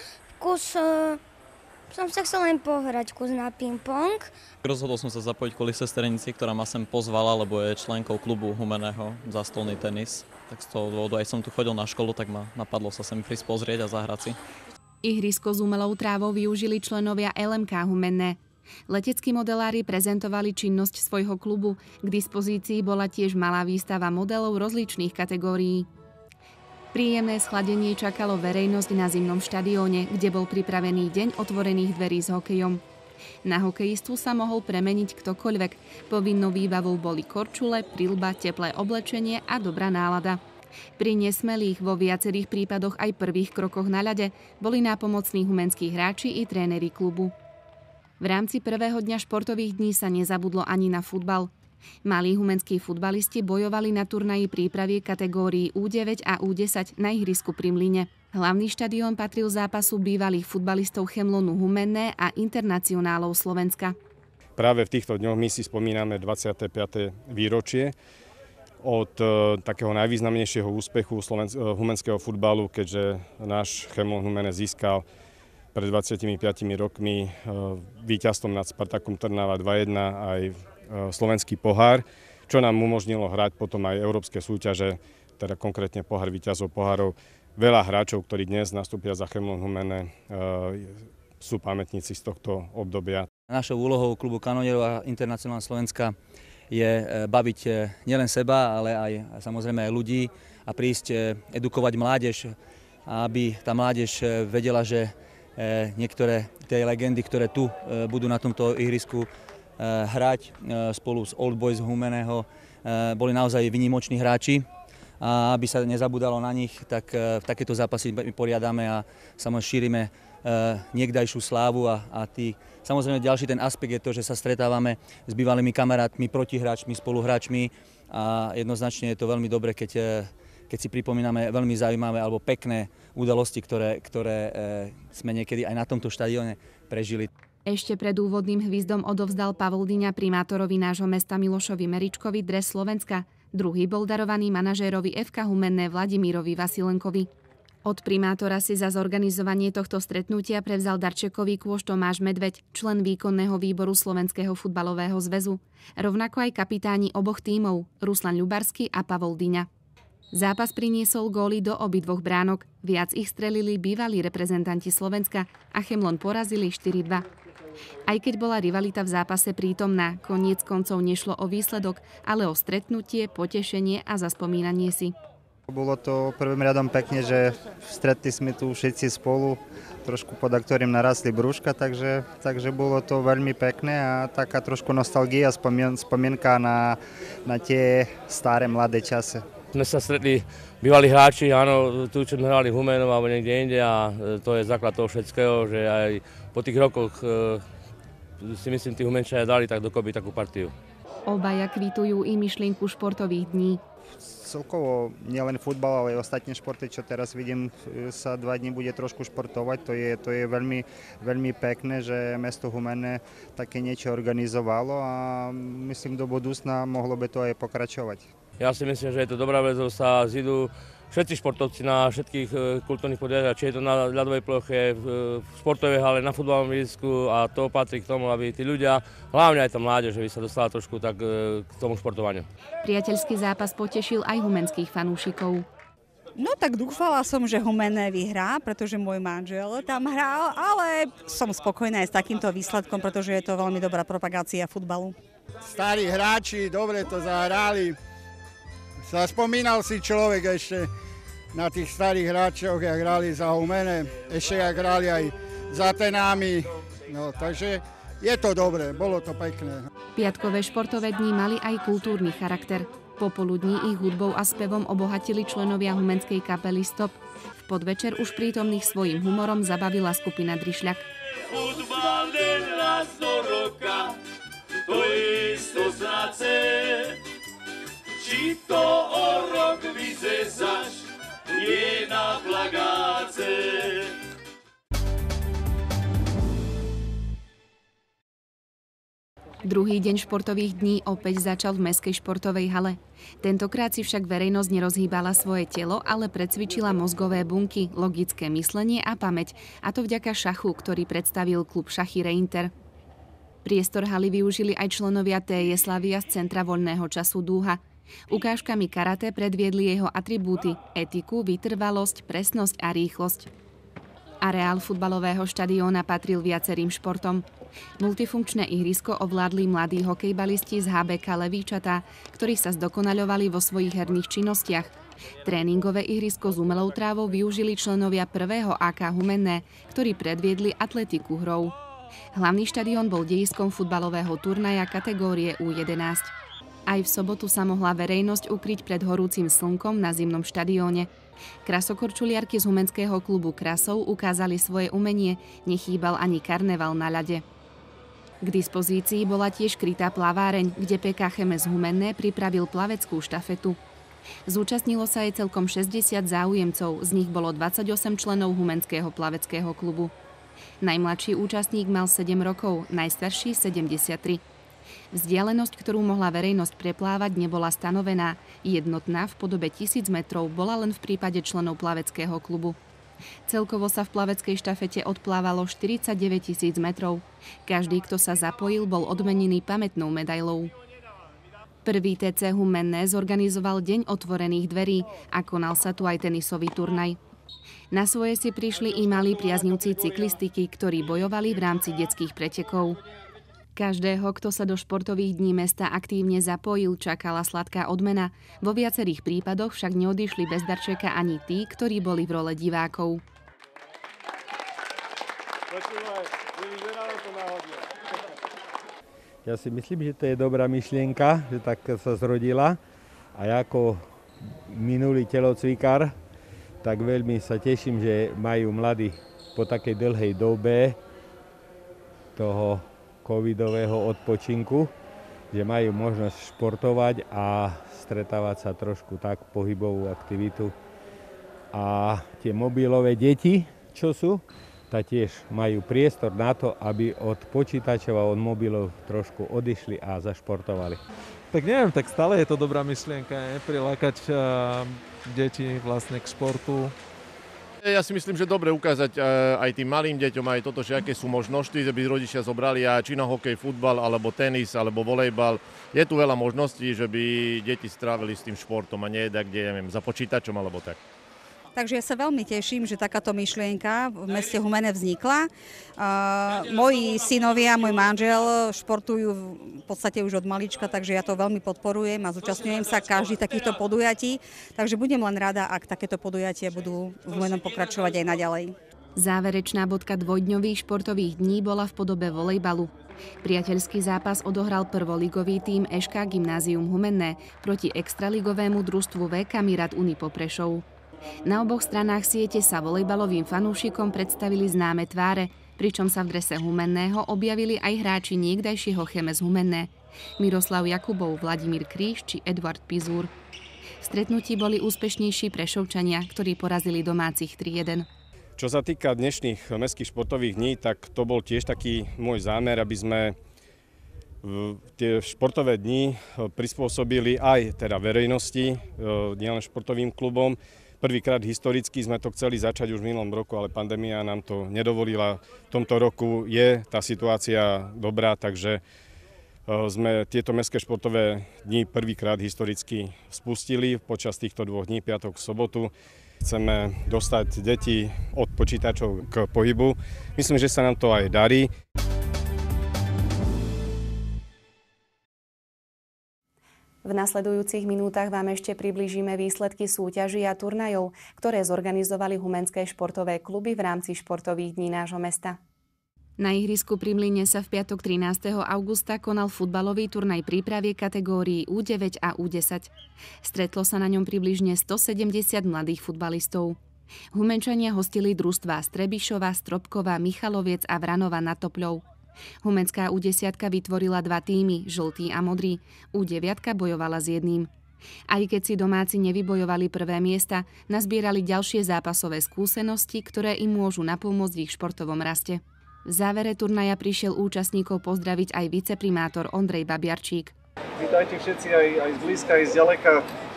som sa chcel len pohrať kus na ping-pong. Rozhodol som sa zapojiť kvôli sesterenici, ktorá ma sem pozvala, lebo je členkou klubu Humenného za stolný tenis. Tak z toho dôvodu aj som tu chodil na školu, tak ma napadlo sa sem prísť pozrieť a zahrať si. Ihrisko s umelou trávou využili členovia LMK Humenné. Leteckí modelári prezentovali činnosť svojho klubu. K dispozícii bola tiež malá výstava modelov rozličných kategórií. Príjemné schladenie čakalo verejnosť na zimnom štadióne, kde bol pripravený deň otvorených dverí s hokejom. Na hokejistu sa mohol premeniť ktokoľvek. Povinnou výbavou boli korčule, prilba, teplé oblečenie a dobrá nálada. Pri nesmelých, vo viacerých prípadoch aj prvých krokoch na ľade boli nápomocní humenskí hráči i tréneri klubu. V rámci prvého dňa športových dní sa nezabudlo ani na futbal. Malí humenskí futbalisti bojovali na turnaji prípravy kategórií U9 a U10 na ihrisku pri Mlyne. Hlavný štadión patril zápasu bývalých futbalistov Chemlonu Humenné a Internacionálov Slovenska. Práve v týchto dňoch my si spomíname 25. výročie od takého najvýznamnejšieho úspechu humenského futbalu, keďže náš Chemlon Humenné získal pred 25 rokmi víťazstvom nad Spartakom Trnava 2-1 aj slovenský pohár, čo nám umožnilo hrať potom aj európske súťaže, teda konkrétne pohár víťazov pohárov. Veľa hráčov, ktorí dnes nastúpia za Chemlon Humenné, sú pamätníci z tohto obdobia. Našou úlohou klubu kanonierov a Internacionálneho Slovenska je baviť nielen seba, ale aj samozrejme aj ľudí a prísť edukovať mládež, aby tá mládež vedela, že niektoré tie legendy, ktoré tu budú na tomto ihrisku hrať spolu s Old Boys Humenného, boli naozaj výnimoční hráči. A aby sa nezabudalo na nich, tak v takéto zápasy poriadame a samozrejme šírime niekdajšiu slávu a samozrejme ďalší ten aspekt je to, že sa stretávame s bývalými kamarátmi, protihráčmi, spoluhráčmi a jednoznačne je to veľmi dobre, keď si pripomíname veľmi zaujímavé alebo pekné udalosti, ktoré sme niekedy aj na tomto štadióne prežili. Ešte pred úvodným hvizdom odovzdal Pavol Dyňa primátorovi nášho mesta Milošovi Meričkovi dres Slovenska. Druhý bol darovaný manažérovi FK Humenné Vladimírovi Vasilenkovi. Od primátora si za zorganizovanie tohto stretnutia prevzal darčekový kôš Tomáš Medveď, člen výkonného výboru Slovenského futbalového zväzu. Rovnako aj kapitáni oboch tímov, Ruslan Ľubarský a Pavol Dyňa. Zápas priniesol góly do obidvoch bránok. Viac ich strelili bývalí reprezentanti Slovenska a Chemlon porazili 4-2. Aj keď bola rivalita v zápase prítomná, koniec koncov nešlo o výsledok, ale o stretnutie, potešenie a zaspomínanie si. Bolo to prvým riadom pekne, že stretli sme tu všetci spolu, trošku pod ktorým narastli brúška, takže bolo to veľmi pekné a taká trošku nostalgia, spomienka na tie staré mladé časy. Sme sa stretli bývalí hráči, áno, tu čo sme hrali v Humennom alebo niekde inde a to je základ toho všetkého, že aj po tých rokoch si myslím, tí Humenčania dali tak dokopy takú partiu. Obaja kvitujú i myšlienku športových dní. Celkovo nielen futbal, ale aj ostatné športy, čo teraz vidím, sa 2 dní bude trošku športovať. To je veľmi, veľmi pekné, že mesto Humenné také niečo organizovalo a myslím, do budúcna mohlo by to aj pokračovať. Ja si myslím, že je to dobrá vec, že sa zídu všetci športovci na všetkých kultúrnych podujatiach, či je to na ľadovej ploche, v športovej hale, na futbalovom ihrisku, a to patrí k tomu, aby tí ľudia, hlavne aj tá mládež, by sa dostala trošku tak k tomu športovaniu. Priateľský zápas potešil aj humenských fanúšikov. No tak dúfala som, že Humenné vyhrá, pretože môj manžel tam hral, ale som spokojná aj s takýmto výsledkom, pretože je to veľmi dobrá propagácia futbalu. Starí hráči dobre to zahrali. Spomínal si človek ešte na tých starých hráčoch, jak hrali za Humenné, ešte jak hrali aj za Tenami, no takže je to dobré, bolo to pekné. Piatkové športové dni mali aj kultúrny charakter. Popoludní ich hudbou a spevom obohatili členovia humenskej kapely Stop. V podvečer už prítomných svojím humorom zabavila skupina Drišľak. Futbal den raz do roka, to isto znace. Či to o rok vyzesaš, nie na plagáce. Druhý deň športových dní opäť začal v Mestskej športovej hale. Tentokrát si však verejnosť nerozhýbala svoje telo, ale precvičila mozgové bunky, logické myslenie a pamäť, a to vďaka šachu, ktorý predstavil klub Šachy Reinter. Priestor haly využili aj členovia TJ Slavia z Centra voľného času Dúha. Ukážkami karate predviedli jeho atribúty, etiku, vytrvalosť, presnosť a rýchlosť. Areál futbalového štadióna patril viacerým športom. Multifunkčné ihrisko ovládli mladí hokejbalisti z HBK Levíčatá, ktorí sa zdokonaľovali vo svojich herných činnostiach. Tréningové ihrisko s umelou trávou využili členovia prvého AK Humenné, ktorí predviedli atletiku hrou. Hlavný štadión bol dejiskom futbalového turnaja kategórie U11. Aj v sobotu sa mohla verejnosť ukryť pred horúcim slnkom na zimnom štadióne. Krasokorčuliarky z humenského klubu Krasov ukázali svoje umenie, nechýbal ani karneval na ľade. K dispozícii bola tiež krytá plaváreň, kde PK Chemes Humenné pripravil plaveckú štafetu. Zúčastnilo sa aj celkom 60 záujemcov, z nich bolo 28 členov humenského plaveckého klubu. Najmladší účastník mal 7 rokov, najstarší 73. Vzdialenosť, ktorú mohla verejnosť preplávať, nebola stanovená. Jednotná v podobe 1000 metrov bola len v prípade členov plaveckého klubu. Celkovo sa v plaveckej štafete odplávalo 49 000 metrov. Každý, kto sa zapojil, bol odmenený pamätnou medailou. Prvý TC Humenné zorganizoval Deň otvorených dverí a konal sa tu aj tenisový turnaj. Na svoje si prišli i malí priaznivci cyklistiky, ktorí bojovali v rámci detských pretekov. Každého, kto sa do športových dní mesta aktívne zapojil, čakala sladká odmena. Vo viacerých prípadoch však neodišli bez darčeka ani tí, ktorí boli v role divákov. Ja si myslím, že to je dobrá myšlienka, že tak sa zrodila. A ja ako minulý telocvikár, tak veľmi sa teším, že majú mladí po takej dlhej dobe toho covidového odpočinku, že majú možnosť športovať a stretávať sa trošku tak, pohybovú aktivitu. A tie mobilové deti, čo sú, tak tiež majú priestor na to, aby od počítačov a od mobilov trošku odišli a zašportovali. Tak neviem, tak stále je to dobrá myšlienka, prilákať deti vlastne k športu. Ja si myslím, že dobre ukázať aj tým malým deťom aj toto, že aké sú možnosti, že by rodičia zobrali či na hokej, futbal, alebo tenis, alebo volejbal. Je tu veľa možností, že by deti strávili s tým športom a nie kde, neviem, za počítačom alebo tak. Takže ja sa veľmi teším, že takáto myšlienka v meste Humenné vznikla. Moji synovia, môj manžel športujú v podstate už od malička, takže ja to veľmi podporujem a zúčastňujem sa každý takýchto podujatí. Takže budem len rada, ak takéto podujatia budú v Humennom pokračovať aj naďalej. Záverečná bodka dvojdňových športových dní bola v podobe volejbalu. Priateľský zápas odohral prvoligový tím ŠK Gymnázium Humenné proti extraligovému družstvu VK Mirat Unipo Prešov. Na oboch stranách siete sa volejbalovým fanúšikom predstavili známe tváre, pričom sa v drese Humenného objavili aj hráči niekdajšieho Chemes Humenné, Miroslav Jakubov, Vladimír Kríž či Eduard Pizúr. V stretnutí boli úspešnejší Prešovčania, ktorí porazili domácich 3-1. Čo sa týka dnešných mestských športových dní, tak to bol tiež taký môj zámer, aby sme Tie športové dni prispôsobili aj teda verejnosti, nielen športovým klubom. Prvýkrát historicky sme to chceli začať už v minulom roku, ale pandémia nám to nedovolila. V tomto roku je tá situácia dobrá, takže sme tieto mestské športové dni prvýkrát historicky spustili počas týchto 2 dní, piatok, sobotu. Chceme dostať deti od počítačov k pohybu. Myslím, že sa nám to aj darí. V nasledujúcich minútach vám ešte priblížime výsledky súťaží a turnajov, ktoré zorganizovali humenské športové kluby v rámci športových dní nášho mesta. Na ihrisku pri Mlyne sa v piatok 13. augusta konal futbalový turnaj prípravy kategórií U9 a U10. Stretlo sa na ňom približne 170 mladých futbalistov. Humenčania hostili družstvá Strebišova, Stropkova, Michaloviec a Vranova nad Topľou. Humenská U10 vytvorila 2 tímy, žltý a modrý. U9 bojovala s jedným. Aj keď si domáci nevybojovali prvé miesta, nazbierali ďalšie zápasové skúsenosti, ktoré im môžu napomôcť v ich športovom raste. V závere turnaja prišiel účastníkov pozdraviť aj viceprimátor Ondrej Babiarčík. Vítajte všetci aj z blízka, aj z ďaleka.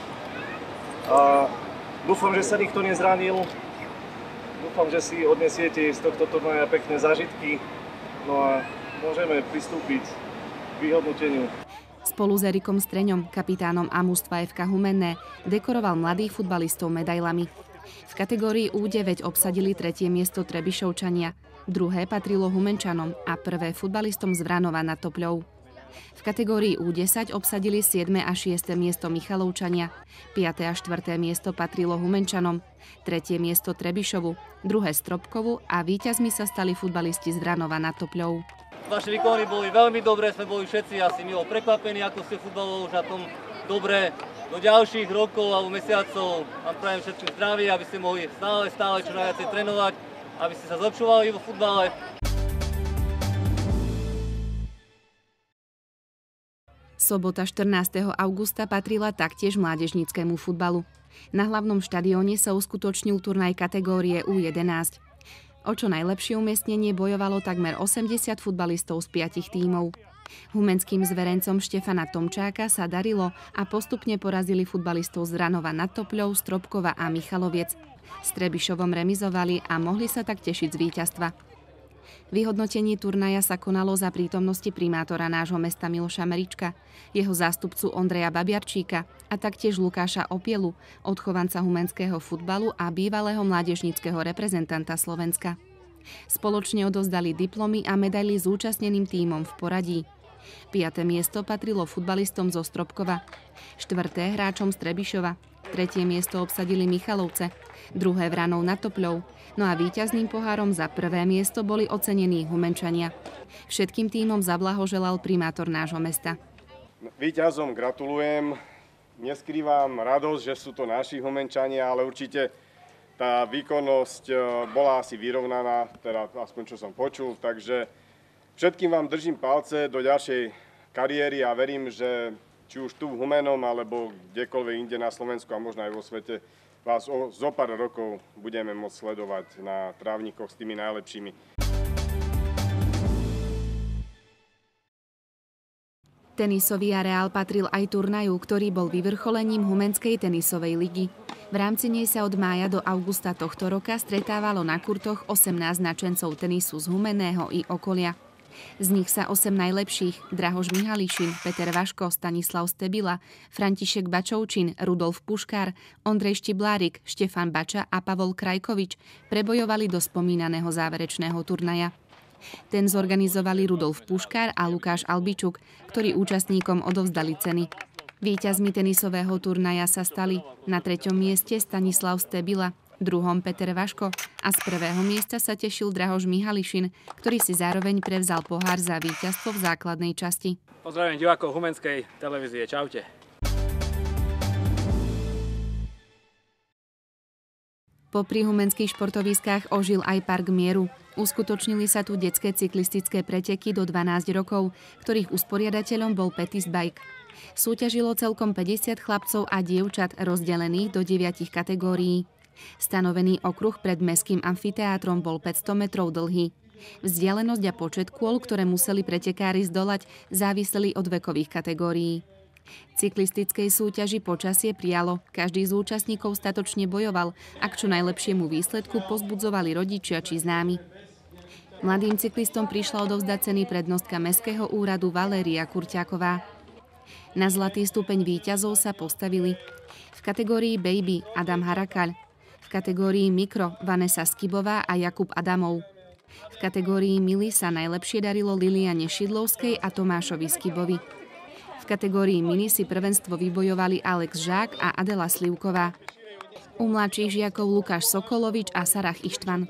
A dúfam, že sa nikto nezranil. Dúfam, že si odnesiete z tohto turnaja pekné zážitky. No a môžeme pristúpiť k vyhodnoteniu. Spolu s Erikom Streňom, kapitánom mužstva FK Humenné, dekoroval mladých futbalistov medailami. V kategórii U9 obsadili 3. miesto Trebišovčania, 2. patrilo Humenčanom a 1. futbalistom z Vranova nad Topľou. V kategórii U10 obsadili 7. a 6. miesto Michalovčania, 5. a 4. miesto patrilo Humenčanom, 3. miesto Trebišovu, 2. Stropkovu a víťazmi sa stali futbalisti z Vranova nad Topľou. Naše výkony boli veľmi dobré, sme boli všetci asi milo prekvapení, ako ste futbalovo už na tom dobre. Do ďalších rokov alebo mesiacov vám prajem všetkým zdravie, aby ste mohli stále čo najviac trénovať, aby ste sa zlepšovali vo futbale. Sobota 14. augusta patrila taktiež mládežníckemu futbalu. Na hlavnom štadióne sa uskutočnil turnaj kategórie U11. O čo najlepšie umiestnenie bojovalo takmer 80 futbalistov z 5 tímov. Humenským zverencom Štefana Tomčáka sa darilo a postupne porazili futbalistov z Vranova nad Topľou, Stropkova a Michaloviec. S Trebišovom remizovali a mohli sa tak tešiť z víťazstva. Vyhodnotenie turnaja sa konalo za prítomnosti primátora nášho mesta Miloša Merička, jeho zástupcu Ondreja Babiarčíka a taktiež Lukáša Opielu, odchovanca humenského futbalu a bývalého mládežníckeho reprezentanta Slovenska. Spoločne odovzdali diplomy a medaily zúčastneným tímom v poradí. 5. miesto patrilo futbalistom zo Stropkova, 4. hráčom z Trebišova, 3. miesto obsadili Michalovce, 2. Vranov nad Topľou, no a víťazným pohárom za 1. miesto boli ocenení Humenčania. Všetkým tímom zablahoželal primátor nášho mesta. Víťazom gratulujem, neskrývam radosť, že sú to naši Humenčania, ale určite tá výkonnosť bola asi vyrovnaná, teda aspoň čo som počul, takže všetkým vám držím palce do ďalšej kariéry a verím, že či už tu v Humennom, alebo kdekoľvek inde na Slovensku a možno aj vo svete, vás zo pár rokov budeme môcť sledovať na trávnikoch s tými najlepšími. Tenisový areál patril aj turnaju, ktorý bol vyvrcholením Humenskej tenisovej ligy. V rámci nej sa od mája do augusta tohto roka stretávalo na kurtoch 18 nadšencov tenisu z Humenného i okolia. Z nich sa 8 najlepších, Drahoš Mihališin, Peter Vaško, Stanislav Stebila, František Bačovčin, Rudolf Puškár, Ondrej Štiblárik, Štefan Bača a Pavol Krajkovič prebojovali do spomínaného záverečného turnaja. Ten zorganizovali Rudolf Puškár a Lukáš Albičuk, ktorí účastníkom odovzdali ceny. Víťazmi tenisového turnaja sa stali na 3. mieste Stanislav Stebila, 2. Peter Vaško a z 1. miesta sa tešil Drahoš Mihališin, ktorý si zároveň prevzal pohár za víťazstvo v základnej časti. Pozdravím divákov Humenskej televízie. Čaute. Popri humenských športoviskách ožil aj Park Mieru. Uskutočnili sa tu detské cyklistické preteky do 12 rokov, ktorých usporiadateľom bol Petis Bike. Súťažilo celkom 50 chlapcov a dievčat rozdelených do 9 kategórií. Stanovený okruh pred mestským amfiteátrom bol 500 metrov dlhý. Vzdialenosť a počet kôl, ktoré museli pretekári zdolať, záviseli od vekových kategórií. Cyklistickej súťaži počasie prijalo, každý z účastníkov statočne bojoval a k čo najlepšiemu výsledku pozbudzovali rodičia či známi. Mladým cyklistom prišla odovzdať ceny prednostka Mestského úradu Valéria Kurťáková. Na zlatý stupeň víťazov sa postavili v kategórii Baby Adam Harakaľ, v kategórii Mikro Vanessa Skibová a Jakub Adamov. V kategórii Mili sa najlepšie darilo Liliane Šidlovskej a Tomášovi Skibovi. V kategórii Mini si prvenstvo vybojovali Alex Žák a Adela Slivková. U mladších žiakov Lukáš Sokolovič a Sarah Ištvan.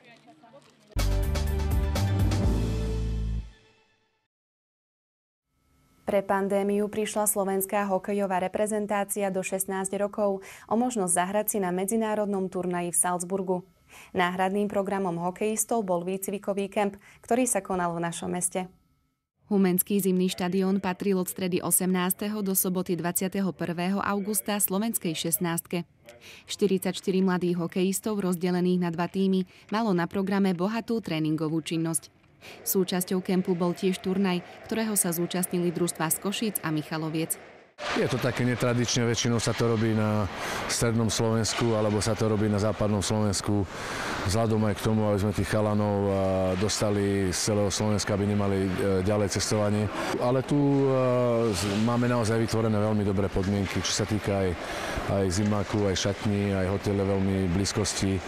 Pre pandémiu prišla slovenská hokejová reprezentácia do 16 rokov o možnosť zahrať si na medzinárodnom turnaji v Salzburgu. Náhradným programom hokejistov bol výcvikový kemp, ktorý sa konal v našom meste. Humenský zimný štadión patril od stredy 18. do soboty 21. augusta slovenskej 16. 44 mladých hokejistov rozdelených na 2 tímy malo na programe bohatú tréningovú činnosť. Súčasťou kempu bol tiež turnaj, ktorého sa zúčastnili družstvá z Košíc a Michaloviec. Je to také netradičné, väčšinou sa to robí na strednom Slovensku alebo sa to robí na západnom Slovensku. Vzhľadom aj k tomu, aby sme tých chalanov dostali z celého Slovenska, aby nemali ďalej cestovanie. Ale tu máme naozaj vytvorené veľmi dobré podmienky, čo sa týka aj zimáku, aj šatní, aj hotele veľmi blízkosti.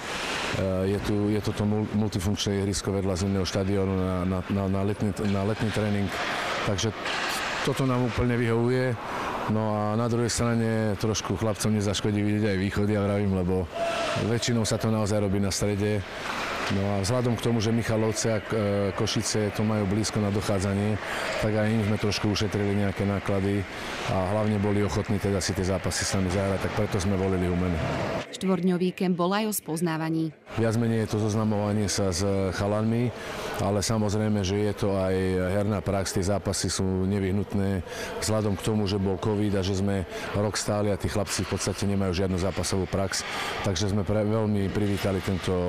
Je to multifunkčné ihrisko vedľa zimného štadiónu na letný tréning, takže toto nám úplne vyhovuje. No a na druhej strane trošku chlapcom nezaškodí vidieť aj východy, ja vravím, lebo väčšinou sa to naozaj robí na strede. No a vzhľadom k tomu, že Michalovce a Košice to majú blízko na dochádzanie, tak aj im sme trošku ušetrili nejaké náklady a hlavne boli ochotní teda si tie zápasy sami zahrať, tak preto sme volili Humen. Štvorňový kemp bol aj o spoznávaní. Viac menej je to zoznamovanie sa s chalanmi, ale samozrejme, že je to aj herná prax, tie zápasy sú nevyhnutné vzhľadom k tomu, že bol COVID a že sme rok stáli a tí chlapci v podstate nemajú žiadnu zápasovú prax, takže sme veľmi privítali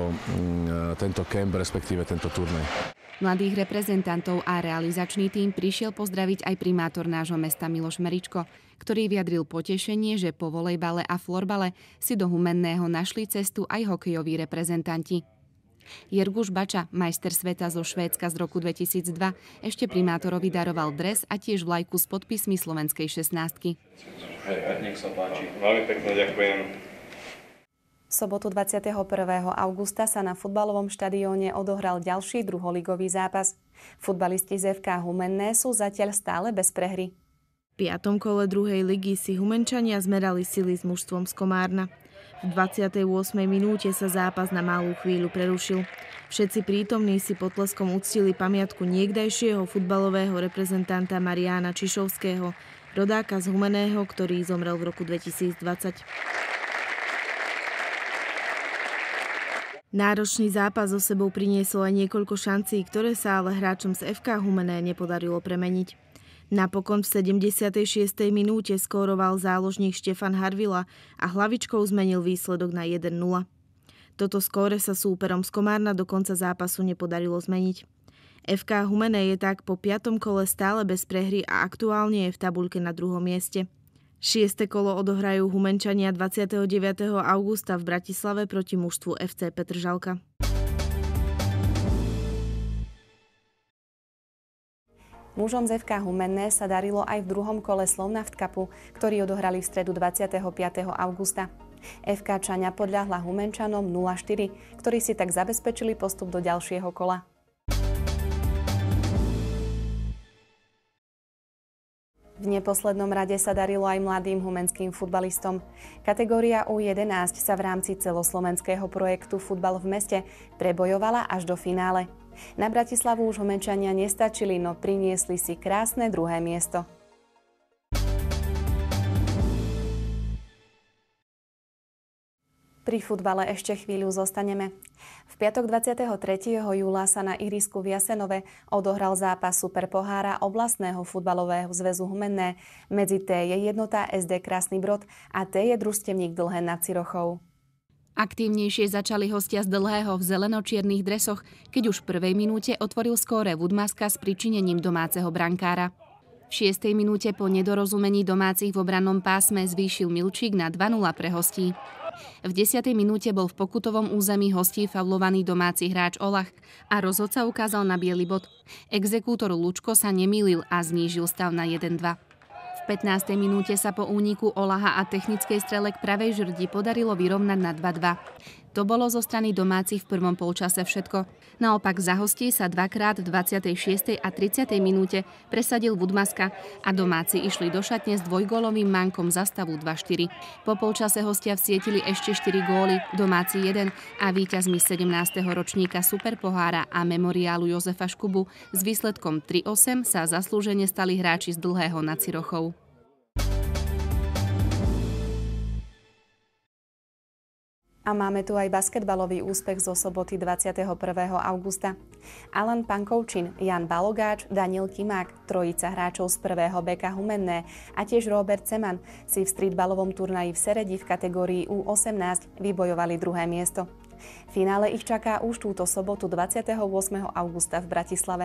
tento kemp, respektíve tento turnaj. Mladých reprezentantov a realizačný tím prišiel pozdraviť aj primátor nášho mesta Miloš Meričko, ktorý vyjadril potešenie, že po volejbale a florbale si do Humenného našli cestu aj hokejoví reprezentanti. Jirguš Bača, majster sveta zo Švédska z roku 2002, ešte primátorovi daroval dres a tiež vlajku s podpismi slovenskej 16. Nech sa páči. Veľmi pekne ďakujem. V sobotu 21. augusta sa na futbalovom štadióne odohral ďalší druholigový zápas. Futbalisti z FK Humenné sú zatiaľ stále bez prehry. V 5. kole druhej ligy si Humenčania zmerali sily s mužstvom z Komárna. V 28. minúte sa zápas na malú chvíľu prerušil. Všetci prítomní si potleskom uctili pamiatku niekdajšieho futbalového reprezentanta Mariána Čišovského, rodáka z Humenného, ktorý zomrel v roku 2020. Náročný zápas so sebou priniesol aj niekoľko šancí, ktoré sa ale hráčom z FK Humenné nepodarilo premeniť. Napokon v 76. minúte skóroval záložník Štefan Harvila a hlavičkou zmenil výsledok na 1-0. Toto skóre sa súperom z Komárna do konca zápasu nepodarilo zmeniť. FK Humenné je tak po 5. kole stále bez prehry a aktuálne je v tabuľke na 2. mieste. 6. kolo odohrajú Humenčania 29. augusta v Bratislave proti mužstvu FC Petržalka. Mužom z FK Humenné sa darilo aj v druhom kole Slovnaft Cupu, ktorý odohrali v stredu 25. augusta. FK Čaňa podľahla Humenčanom 0-4, ktorí si tak zabezpečili postup do ďalšieho kola. V neposlednom rade sa darilo aj mladým humenským futbalistom. Kategória U11 sa v rámci celoslovenského projektu Futbal v meste prebojovala až do finále. Na Bratislavu už Humenčania nestačili, no priniesli si krásne 2. miesto. Pri futbale ešte chvíľu zostaneme. V piatok 23. júla sa na ihrisku v Jasenove odohral zápas Superpohára oblastného futbalového zväzu Humenné medzi TJ Jednota SD Krasný Brod a TJ Družstevník Dlhé nad Cirochou. Aktívnejšie začali hostia z Dlhého v zeleno-čiernych dresoch, keď už v prvej minúte otvoril skóre Woodmaska s pričinením domáceho brankára. V 6. minúte po nedorozumení domácich v obrannom pásme zvýšil Milčík na 2-0 pre hostí. V 10. minúte bol v pokutovom území hostí faulovaný domáci hráč Olach a rozhodca ukázal na biely bod. Exekútor Lučko sa nemýlil a znížil stav na 1-2. V 15. minúte sa po úniku Olaha a technickej strele k pravej žrdi podarilo vyrovnať na 2-2. To bolo zo strany domácich v prvom polčase všetko. Naopak za hostí sa dvakrát v 26. a 30. minúte presadil Woodmaska a domáci išli do šatne s dvojgólovým mankom za stavu 2-4. Po polčase hostia vsietili ešte 4 góly, domáci 1 a víťazmi 17. ročníka Superpohára a memoriálu Jozefa Škubu s výsledkom 3-8 sa zaslúžene stali hráči z Dlhého nad Cirochou. A máme tu aj basketbalový úspech zo soboty 21. augusta. Alan Pankovčin, Jan Balogáč, Daniel Kimák, trojica hráčov z prvého beka Humenné a tiež Robert Zeman si v streetballovom turnaji v Seredi v kategórii U18 vybojovali druhé miesto. Finále ich čaká už túto sobotu 28. augusta v Bratislave.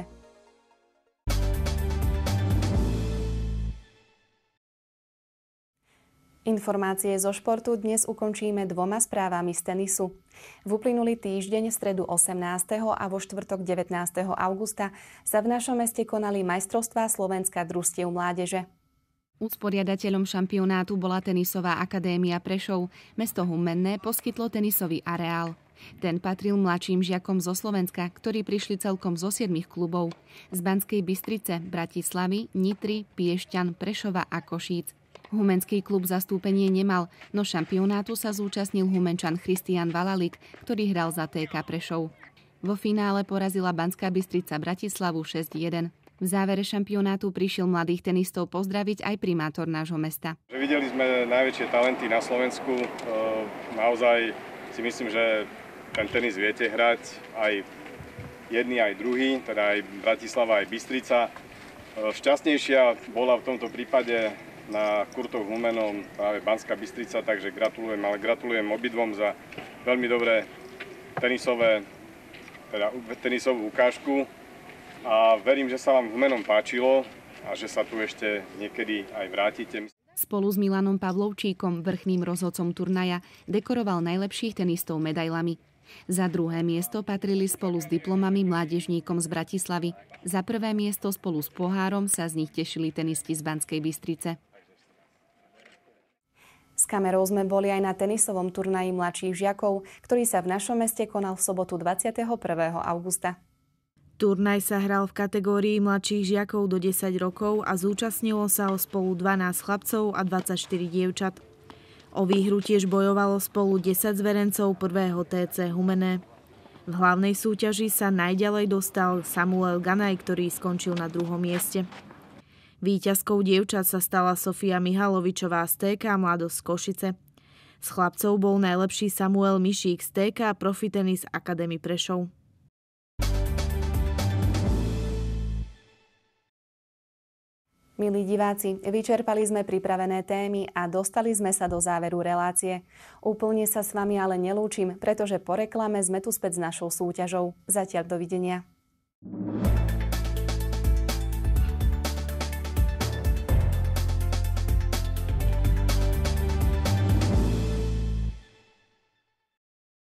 Informácie zo športu dnes ukončíme 2 správami z tenisu. V uplynulý týždeň v stredu 18. a vo štvrtok 19. augusta sa v našom meste konali majstrovstvá Slovenska družstiev mládeže. Usporiadateľom šampionátu bola tenisová akadémia Prešov. Mesto Humenné poskytlo tenisový areál. Ten patril mladším žiakom zo Slovenska, ktorí prišli celkom zo 7 klubov. Z Banskej Bystrice, Bratislavy, Nitry, Piešťan, Prešova a Košíc. Humenský klub zastúpenie nemal, no šampionátu sa zúčastnil Humenčan Christian Valalik, ktorý hral za TK Prešov. Vo finále porazila Banská Bystrica Bratislavu 6-1. V závere šampionátu prišiel mladých tenistov pozdraviť aj primátor nášho mesta. Videli sme najväčšie talenty na Slovensku. Naozaj si myslím, že ten tenis viete hrať aj jedni, aj druhý, teda aj Bratislava, aj Bystrica. Šťastnejšia bola v tomto prípade na kurtoch Humenom práve Banská Bystrica, takže gratulujem obidvom za veľmi dobré tenisovú ukážku a verím, že sa vám Humenom páčilo a že sa tu ešte niekedy aj vrátite. Spolu s Milanom Pavlovčíkom, vrchným rozhodcom turnaja, dekoroval najlepších tenistov medailami. Za druhé miesto patrili spolu s diplomami mládežníkom z Bratislavy. Za prvé miesto spolu s pohárom sa z nich tešili tenisti z Banskej Bystrice. S kamerou sme boli aj na tenisovom turnaji mladších žiakov, ktorý sa v našom meste konal v sobotu 21. augusta. Turnaj sa hral v kategórii mladších žiakov do 10 rokov a zúčastnilo sa ho spolu 12 chlapcov a 24 dievčat. O výhru tiež bojovalo spolu 10 zverencov prvého TC Humenné. V hlavnej súťaži sa najďalej dostal Samuel Ganaj, ktorý skončil na 2. mieste. Víťazkou dievčat sa stala Sofia Mihalovičová z TK Mladosť Košice. S chlapcov bol najlepší Samuel Mišík z TK Profitenis Academy Prešov. Milí diváci, vyčerpali sme pripravené témy a dostali sme sa do záveru relácie. Úplne sa s vami ale nelúčim, pretože po reklame sme tu späť s našou súťažou. Zatiaľ dovidenia.